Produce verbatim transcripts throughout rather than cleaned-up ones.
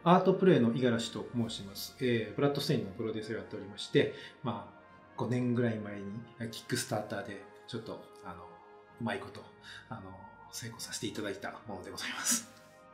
アートプレイの五十嵐と申します。えー、ブラッドステインのプロデューサーをやっておりまして、まあ、ごねんぐらい前にキックスターターでちょっと、あの、うまいこと、あの、成功させていただいたものでございます。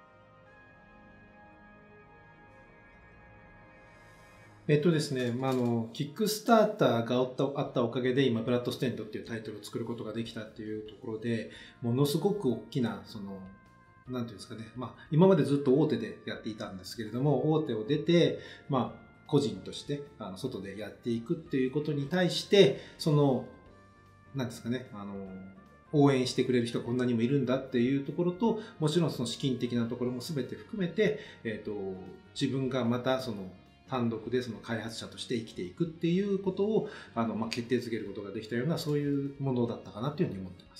えっとですね、まあ、あの、キックスターターがあったあったおかげで、今、ブラッドステンドっていうタイトルを作ることができたっていうところで、ものすごく大きな、その、なんていうんですかね、まあ、今までずっと大手でやっていたんですけれども、大手を出て、まあ、個人として、あの、外でやっていくっていうことに対して、その、なんですかね、あの、応援してくれる人がこんなにもいるんだっていうところと、もちろんその資金的なところも全て含めて、えっと、自分がまたその、単独でその開発者として生きていくっていうことをあの、まあ、決定づけることができたようなそういうものだったかなというふうに思っています。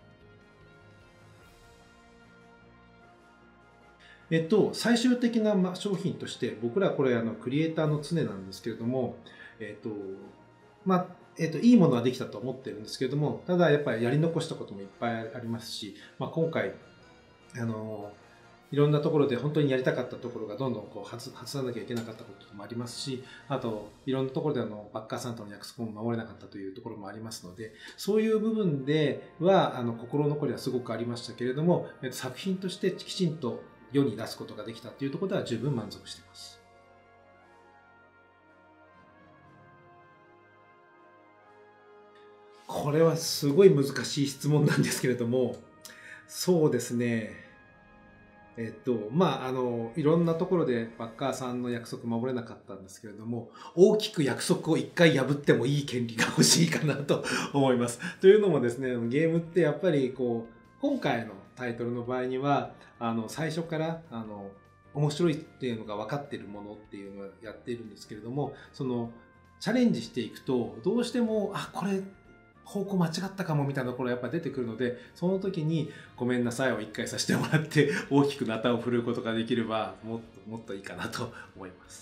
えっと、最終的なまあ商品として僕らこれあのクリエイターの常なんですけれども、えっとまあえっと、いいものはできたと思ってるんですけれども、ただやっぱりやり残したこともいっぱいありますし、まあ、今回あのいろんなところで本当にやりたかったところがどんどんこう外さなきゃいけなかったこともありますし、あといろんなところであのバッカーさんとの約束も守れなかったというところもありますので、そういう部分ではあの心残りはすごくありましたけれども、作品としてきちんと世に出すことができたというところでは十分満足しています。これはすごい難しい質問なんですけれども、そうですね。えっと、まあ、あの、いろんなところでバッカーさんの約束守れなかったんですけれども、大きく約束を一回破ってもいい権利が欲しいかなと思います。というのもですね、ゲームってやっぱりこう、今回のタイトルの場合には、あの、最初から、あの、面白いっていうのが分かっているものっていうのをやっているんですけれども、その、チャレンジしていくと、どうしても、あ、これ、方向間違ったかもみたいなところがやっぱ出てくるので、その時にごめんなさいを一回させてもらって大きくナタを振るうことができればもっともっといいかなと思います。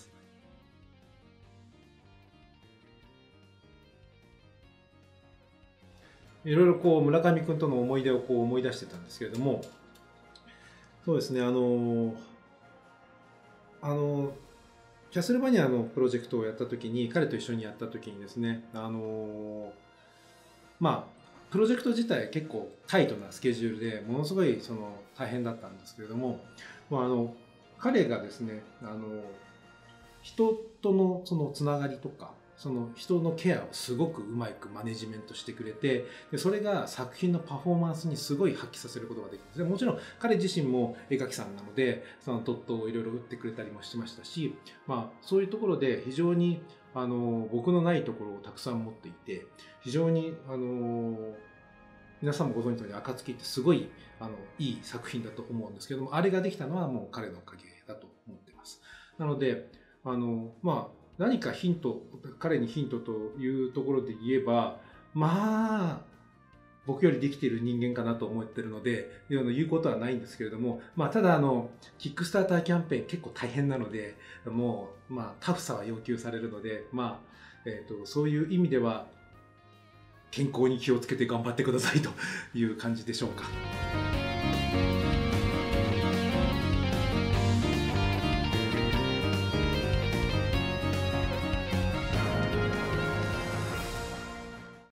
いろいろこう村上君との思い出をこう思い出してたんですけれども、そうですね、あのあのキャスルバニアのプロジェクトをやった時に、彼と一緒にやった時にですね、あのまあプロジェクト自体結構タイトなスケジュールでものすごいその大変だったんですけれども、まあ、あの彼がですね、あの人とのそのつながりとかその人のケアをすごくうまくマネジメントしてくれて、でそれが作品のパフォーマンスにすごい発揮させることができるんですね。もちろん彼自身も絵描きさんなのでそのドットをいろいろ打ってくれたりもしましたし、まあ、そういうところで非常にあの僕のないところをたくさん持っていて、非常にあの皆さんもご存知のように暁ってすごいあのいい作品だと思うんですけども、あれができたのはもう彼のおかげだと思っています。なのであのまあ何かヒント、彼にヒントというところで言えば、まあ僕よりできている人間かなと思ってるので言うことはないんですけれども、まあ、ただあのキックスターターキャンペーン結構大変なので、もう、まあ、タフさは要求されるので、まあえー、とそういう意味では健康に気をつけて頑張ってくださいという感じでしょうか。